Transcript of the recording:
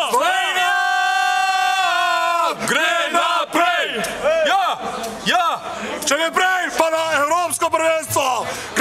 Slovenija gre naprej! Ja! Če ne prej, pa na evropsko prvenstvo!